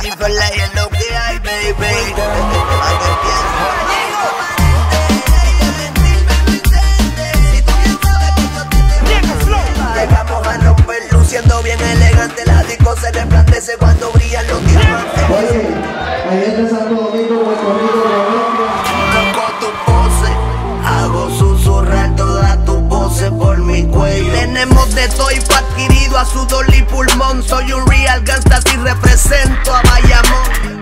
Chick-fil-A es lo que hay, baby. Llegamos a romper luciendo bien elegante. La disco se resplandece cuando brillan los diamantes. Oye, ayer de Santo Domingo, Puerto Rico, Colombia. Toco tu pose, hago susurrar todas tus voces por mi cuello. Tenemos de todo y fue adquirido a sudor y pulmón. Soy un real gangsta y represento a Bayamón.